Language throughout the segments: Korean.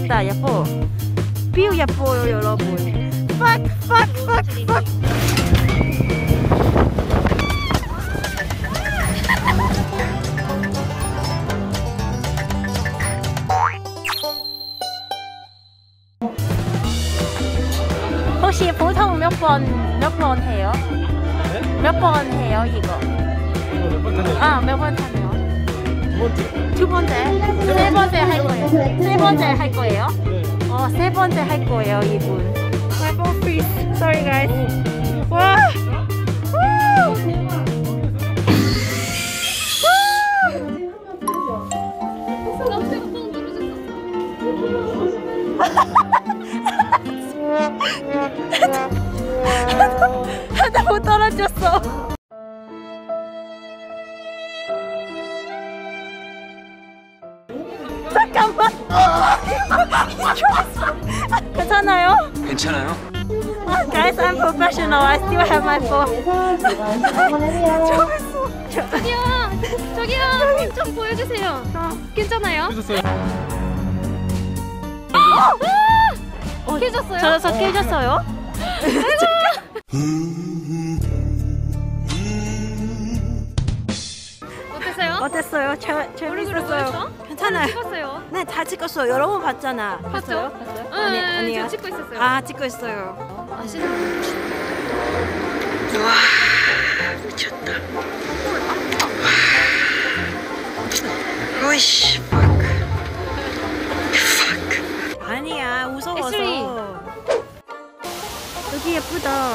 예쁘다 예뻐. 뷰 예뻐요 여러분. Fuck. 혹시 보통 몇 번 해요? 네? 몇 번 해요 이거? 이거 몇 번 타네요? 아, 몇 번 타네요? 두 번째. 세 번째 할 거예요. 세 번째 할 거예요? 네. 세 번째 할 거예요 이분. My phone freeze. Sorry guys. 와. 하다 못 떨어졌어. 잠깐만. 괜찮아요? 괜찮아요? Guys, I'm professional. I still have my phone. 저기요, 힘 좀 보여주세요. 괜찮아요? 해줬어요. 깨졌어요? 저 깨졌어요? 어땠어요? 어땠어요? 재밌었어요. 괜찮아요. 찍었어요. 네, 다 찍었어요. 여러 번 봤잖아. 봤죠? 봤어요? 아니요. 아니요. 저 찍고 있었어요. 아, 찍고 있어요. 아시는 와 미쳤다. 으이씨 아니야, 무서워서. S3. 여기 예쁘다.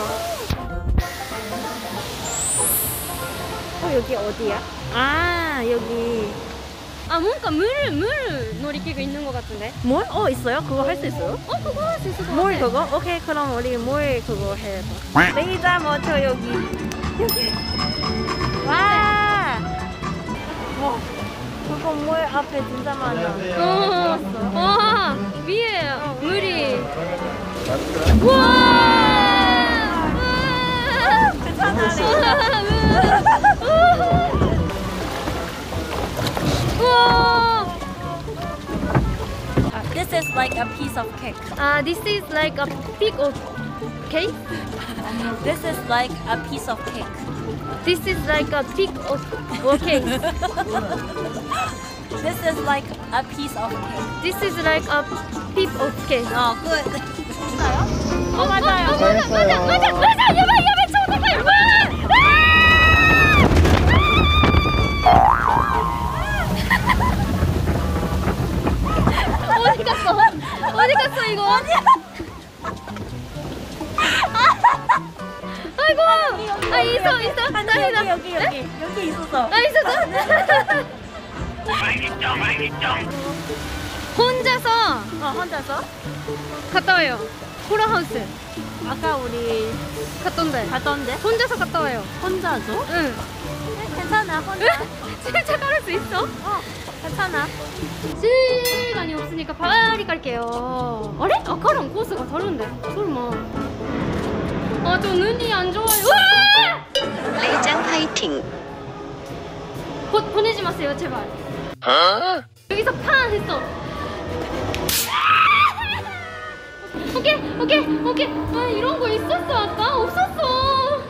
여기 어디야? 아, 여기. 뭔가 물 놀이기구 있는 것 같은데. 뭘? 있어요? 그거 할 수 있어요? 그거 할 수 있을 것 뭘 같아. 그거? 오케이, 그럼 우리 뭘 그거 해봐. 레이저 모터 여기. 와. 와. 그거 물 앞에 진짜 많아. 와, 위에 물이. 우와! 괜찮아, 우와! This is like a piece of cake. This is like a big of cake. This is like a piece of cake. This is like a big of cake. This is like a piece of cake. This is like a big of cake. good. 맞아요? 맞아요. 맞아! 야바 정답해! 어디 갔어 이거? 어디야? 아이고! 있어! 다행이다! 여기 있었어. 있었어? 혼자서 혼자서? 갔다 와요. 호러하우스 아까 우리 갔던데. 혼자서 갔다 와요. 혼자서? 응. 괜찮아, 혼자. 진짜 깔을 수 있어? 괜찮아. 시간이 없으니까 빨리 갈게요. 아래? 아까랑 코스가 다른데. 설마. 저 눈이 안 좋아요. 우와! 레이장 파이팅. 보내지 마세요, 제발. 여기서 판 했어. 오케이. 이런 거 있었어 아까? 없었어.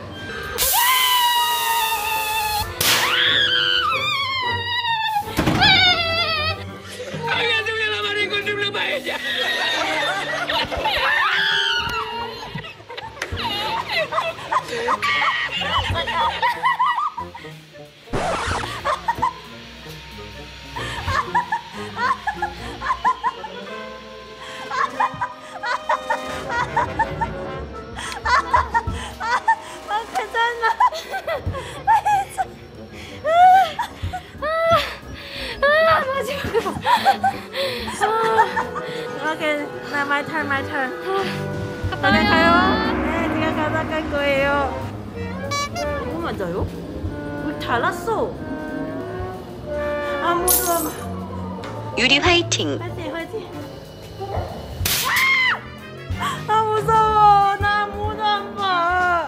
오케이, 나 my turn. 갔다 와요. 가요? 네, 제가 가다 갈 거예요. 맞아요? 왜 달랐어? 아무도 유리 화이팅. 화이팅. 아 무서워. 나 아무도 안 봐.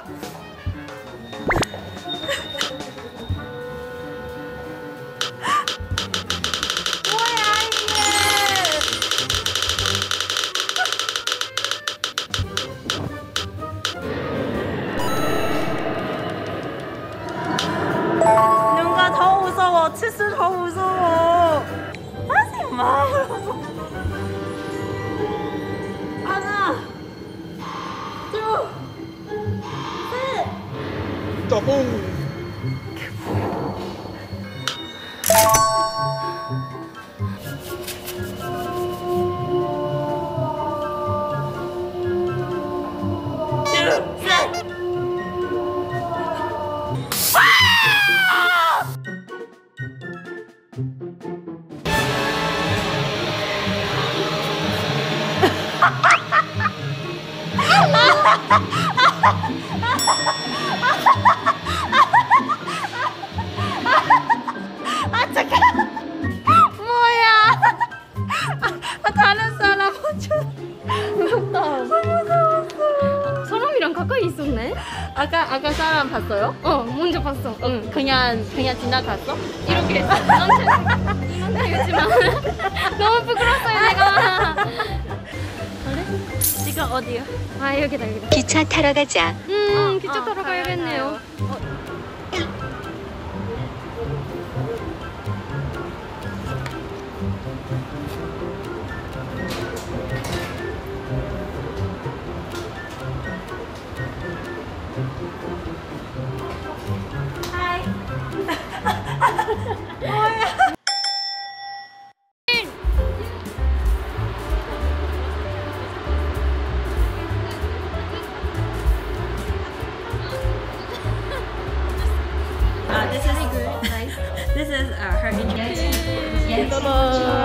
뭐야 이게? 타르스 더 무서워. 하지 마요. 하나, 둘, 셋. 따봉. 다른 사람 무섭다. 사람이랑 가까이 있었네. 아까 사람 봤어요? 먼저 봤어. 응. 그냥 지나갔어? 이렇게 했어. 이런지만 너무 부끄러웠어요 내가. 지금 어디야? 아 여기다. 기차 타러 가자. 기차 타러 가야겠네요. This is her introduction.